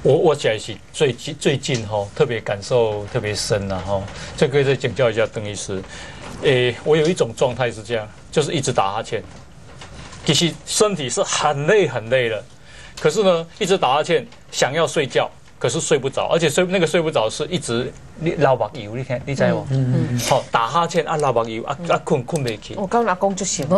我讲是最近哈，特别感受特别深了哈。这可以再请教一下邓医师。我有一种状态是这样，就是一直打哈欠，其实身体是很累很累了，可是呢，一直打哈欠，想要睡觉，可是睡不着，而且睡不着是一直流目油，你知无？好，打哈欠啊，流目油啊困不起。 我刚阿公就行。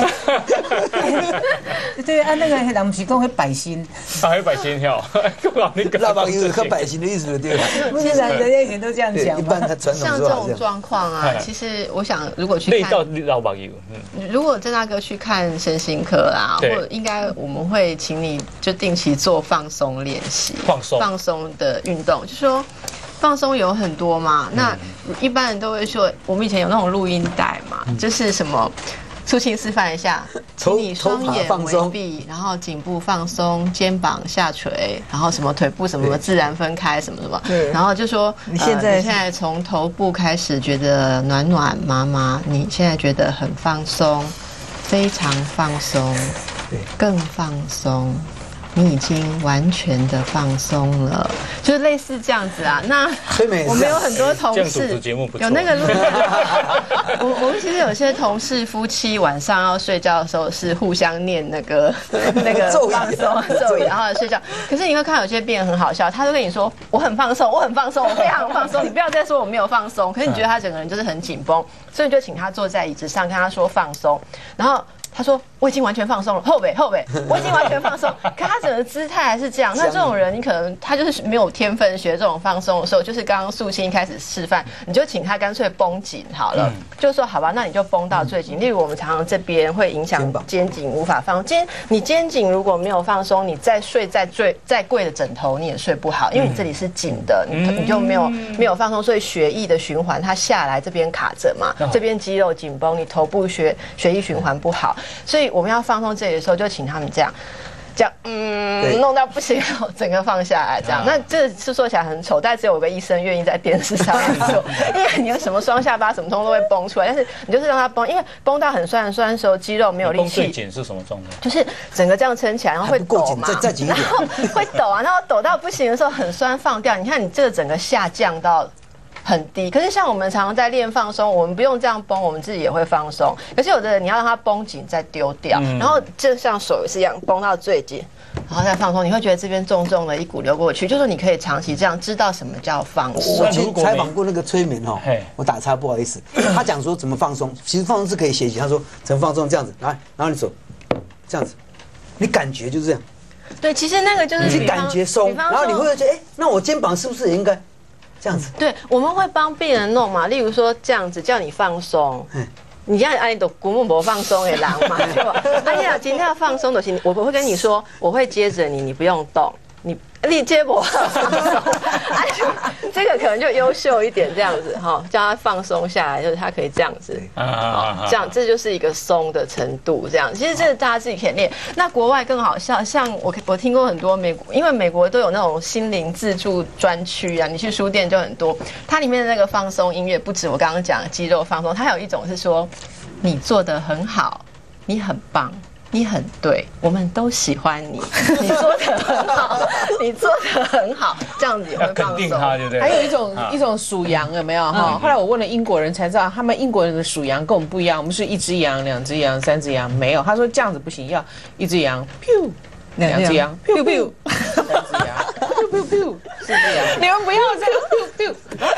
对啊，那个人不是讲会百心， 会百心跳， 流目油和百心的意思对吧？ 不是人家以前都这样讲一般他传统像这种状况啊，其实我想，如果去看累到流目油， 如果郑大哥去看身心科啦，或者应该我们会请你就定期做放松练习，放松的运动，就说。放松有很多嘛，那一般人都会说，我们以前有那种录音带嘛，就是什么，出勤示范一下，请你双眼微闭，然后颈部放松，肩膀下垂，然后什么腿部什么自然分开什么什么，然后就说你现在从头部开始觉得暖暖麻麻，你现在觉得很放松，非常放松，更放松。你已经完全的放松了，就是类似这样子啊。那我们有很多同事有那个录音，我们其实有些同事夫妻晚上要睡觉的时候是互相念那个放松咒语，然后睡觉。可是你会看有些病人很好笑，他就跟你说我很放松，我很放松，我非常放松，你不要再说我没有放松。可是你觉得他整个人就是很紧绷，所以你就请他坐在椅子上，跟他说放松，然后。他说：“我已经完全放松了，后背，我已经完全放松。可他整个姿态还是这样。那这种人，你可能他就是没有天分学这种放松的时候，就是刚刚素清开始示范，你就请他干脆绷紧好了，就说好吧，那你就绷到最紧。例如我们常常这边会影响肩颈无法放松，你肩颈如果没有放松，你再睡再贵的枕头你也睡不好，因为你这里是紧的，你就没有放松，所以血液的循环它下来这边卡着嘛，这边肌肉紧绷，你头部血液循环不好。”所以我们要放松这里的时候，就请他们这样，弄到不行，整个放下来，这样。那这是说起来很丑，但只有个医生愿意在电视上面做，因为你有什么双下巴什么通都会崩出来，但是你就是让它崩，因为崩到很酸的时候，肌肉没有力气。 最紧是什么状态？ 就是整个这样撑起来，然后会抖嘛， 再紧一点， 然后会抖啊，然后抖到不行的时候很酸，放掉。你看你这个整个下降到。很低，可是像我们常常在练放松，我们不用这样绷，我们自己也会放松。可是有的人你要让它绷紧再丢掉，然后就像手也是一样绷到最紧，然后再放松，你会觉得这边重重的一股流过去，就说你可以长期这样知道什么叫放松。 我去采访过那个催眠哦，我打岔不好意思，他讲说怎么放松，其实放松是可以学习。他说怎么放松这样子，来，然后你手这样子，你感觉就是这样。 对，其实那个就是你感觉松，然后你会觉得那我肩膀是不是也应该？这样子， 对，我们会帮病人弄嘛，例如说这样子叫你放松，你这样按你的骨木不放松也狼嘛，对吧？你要今天要放松的心，我会跟你说，我会接着你，你不用动，你接我放松，这个可能就优秀一点，这样子哈，叫他放松下来，就是他可以这样子，这样这就是一个松的程度，这样其实这个大家自己可以练。那国外更好笑，像我听过很多美国，因为美国都有那种心灵自助专区啊，你去书店就很多，它里面的那个放松音乐不止我刚刚讲的肌肉放松，它有一种是说你做得很好，你很棒。你很对，我们都喜欢你，你做得很好，你做得很好，这样子也会放松。 肯定他，对不对？ 还有一种属羊，有没有哈？后来我问了英国人才知道，他们英国人的属羊跟我们不一样，我们是一只羊、两只羊、三只羊，没有。他说这样子不行，要一只羊，pew，两只羊，pew pew，三只羊，pew pew pew，四只羊。你们不要这样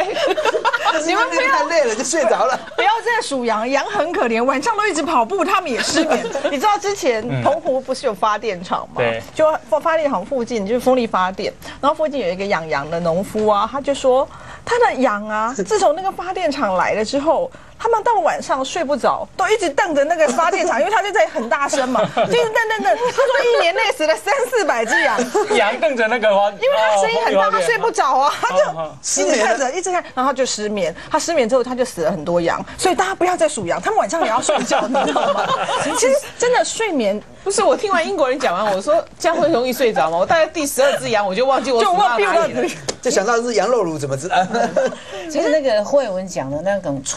pew， 你们不要太累了就睡着了。 不要再数羊，羊很可怜，晚上都一直跑步，他们也失眠。你知道之前澎湖不是有发电厂吗？ 对， 就发电厂附近就是风力发电，然后附近有一个养羊的农夫啊，他就说他的羊啊，自从那个发电厂来了之后。他们到了晚上睡不着，都一直瞪着那个发电厂，因为他就在很大声嘛，就一直瞪。他说1年内死了300-400只羊， 羊瞪着那个花， 因为他声音很大，他睡不着啊，他就一直看着，一直看，然后他就失眠。他失眠之后，他就死了很多羊。所以大家不要再数羊，他们晚上也要睡觉，你知道吗？其实真的睡眠不是我听完英国人讲完，我说这样会容易睡着吗？我大概第12只羊我就忘记我数到哪里了， 就想到是羊肉炉怎么知道？ 其实那个慧文讲的那种催眠。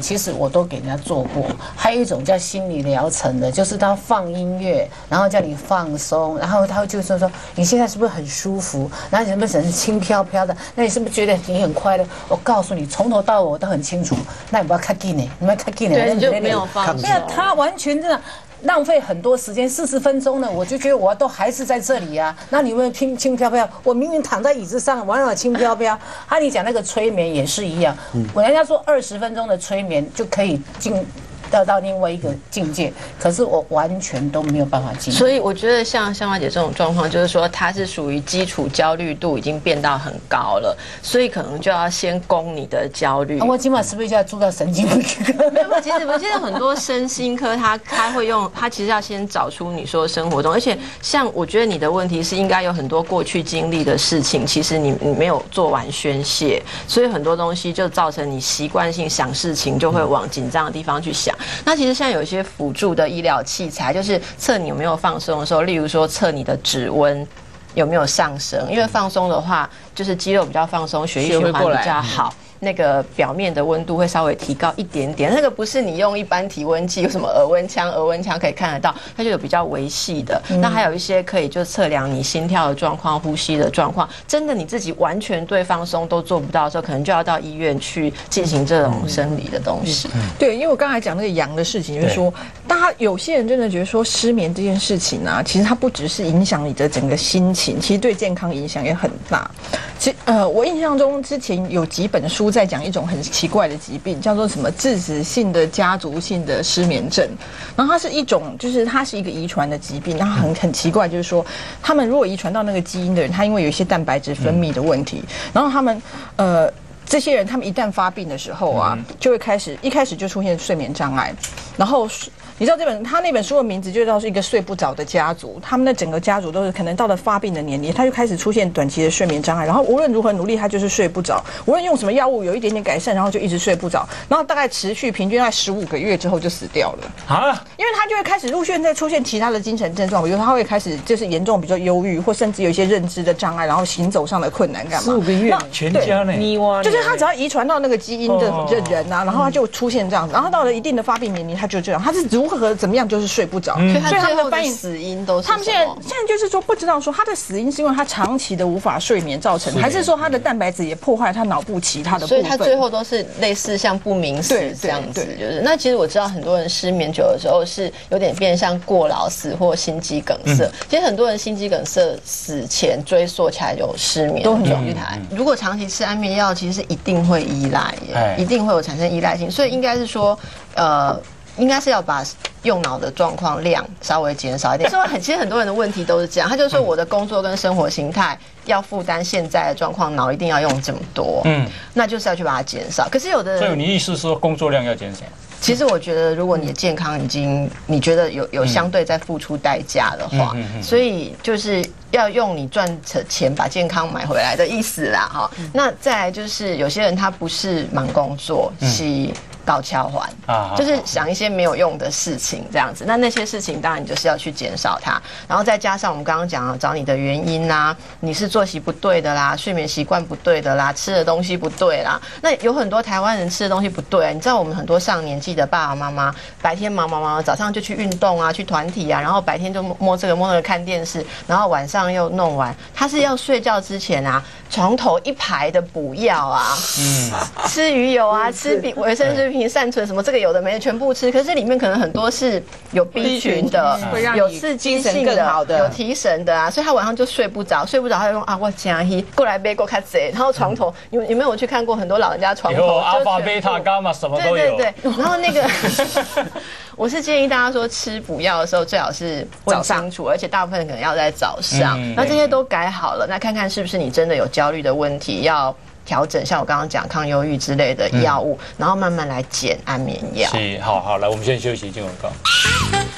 其实我都给人家做过。还有一种叫心理疗程的，就是他放音乐，然后叫你放松，然后他就说你现在是不是很舒服？然后你是不是轻飘飘的？那你是不是觉得你很快乐？我告诉你，从头到尾我都很清楚。那你不要看紧呢，你不要看紧呢， 对，你就没有放松。 那他完全真的。浪费很多时间，40分钟呢，我就觉得我都还是在这里啊。那你们轻飘飘，我明明躺在椅子上，玩玩轻飘飘。你讲那个催眠也是一样，人家说20分钟的催眠就可以到另外一个境界，可是我完全都没有办法进。 所以我觉得像香花姐这种状况，就是说她是属于基础焦虑度已经变到很高了，所以可能就要先攻你的焦虑。 我今晚是不是就要住到神经科？ 没有，其实很多身心科他会用，他其实要先找出你说生活中，而且像我觉得你的问题是应该有很多过去经历的事情，其实你没有做完宣泄，所以很多东西就造成你习惯性想事情就会往紧张的地方去想。那其实现在有一些辅助的医疗器材，就是测你有没有放松的时候，例如说测你的指温有没有上升，因为放松的话，就是肌肉比较放松，血液循环比较好。那个表面的温度会稍微提高一点点，那个不是你用一般体温计，有什么额温枪可以看得到，它就有比较微细的。那还有一些可以就测量你心跳的状况、呼吸的状况。真的你自己完全对放松都做不到的时候，可能就要到医院去进行这种生理的东西。 对，因为我刚才讲那个阳的事情，就是说，大家有些人真的觉得说失眠这件事情啊，其实它不只是影响你的整个心情，其实对健康影响也很大。其实我印象中之前有几本书在讲一种很奇怪的疾病，叫做什么致死性的家族性的失眠症。然后它是一种，就是它是一个遗传的疾病。然后很奇怪，就是说他们如果遗传到那个基因的人，他因为有一些蛋白质分泌的问题，然后他们这些人他们一旦发病的时候啊，就会一开始就出现睡眠障碍，然后。你知道他那本书的名字就叫是一个睡不着的家族，他们的整个家族都是可能到了发病的年龄，他就开始出现短期的睡眠障碍，然后无论如何努力，他就是睡不着，无论用什么药物有一点点改善，然后就一直睡不着，然后大概持续平均在15个月之后就死掉了啊，因为他就会开始陆续在出现其他的精神症状，比如他会开始就是严重比较忧郁，或甚至有一些认知的障碍，然后行走上的困难干嘛 ？15个月，全家呢？ 就是他只要遗传到那个基因的人啊，然后他就出现这样子，然后到了一定的发病年龄，他就这样，他是如何怎么样就是睡不着， 所以他们的翻译死因都是他们现在就是说不知道说他的死因是因为他长期的无法睡眠造成，还是说他的蛋白质也破坏他脑部其他的部分， 所以他最后都是类似像不明死这样子，就是那其实我知道很多人失眠久的时候是有点变像过劳死或心肌梗塞，其实很多人心肌梗塞死前追溯起来有失眠的状态，如果长期吃安眠药，其实是一定会依赖耶，一定会有产生依赖性，所以应该是说应该是要把用脑的状况量稍微减少一点。其实很多人的问题都是这样，他就说我的工作跟生活形态要负担现在的状况，脑一定要用这么多，那就是要去把它减少。可是有的人， 所以你意思是说工作量要减少？ 其实我觉得，如果你的健康已经你觉得有相对在付出代价的话，所以就是要用你赚的钱把健康买回来的意思啦，哈。那再来就是有些人他不是忙工作，是搞敲环就是想一些没有用的事情这样子。那些事情当然你就是要去减少它，然后再加上我们刚刚讲找你的原因啦，你是作息不对的啦，睡眠习惯不对的啦，吃的东西不对啦。那有很多台湾人吃的东西不对，你知道我们很多上年纪的爸爸妈妈白天忙，早上就去运动啊，去团体啊，然后白天就摸这个摸那个看电视，然后晚上又弄完，他是要睡觉之前啊，床头一排的补药啊，吃鱼油啊，吃维生素 B 善存什么这个有的没的全部吃，可是里面可能很多是有 B 群的，有刺激性的，有提神的啊，所以他晚上就睡不着，他就用我加一过来背过卡贼，然后床头你没有去看过很多老人家床头有阿法贝塔伽马什么都有， 对，然后那个我是建议大家说吃补药的时候最好是早清楚，而且大部分可能要在早上，那这些都改好了，那看看是不是你真的有焦虑的问题要调整，像我刚刚讲抗忧郁之类的药物，然后慢慢来减安眠药。 是，好，来，我们先休息，进广告。